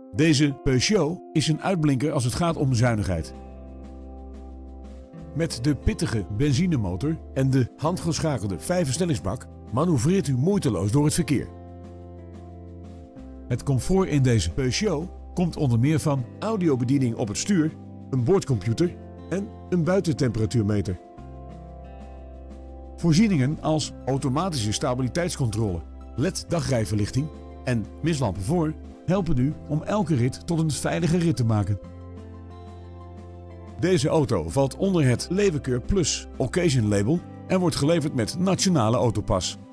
Deze Peugeot is een uitblinker als het gaat om zuinigheid. Met de pittige benzinemotor en de handgeschakelde 5-versnellingsbak manoeuvreert u moeiteloos door het verkeer. Het comfort in deze Peugeot komt onder meer van audiobediening op het stuur, een boordcomputer en een buitentemperatuurmeter. Voorzieningen als automatische stabiliteitscontrole, LED-dagrijverlichting en mislampen voor helpen u om elke rit tot een veilige rit te maken. Deze auto valt onder het Levenkeur Plus Occasion label en wordt geleverd met Nationale Autopas.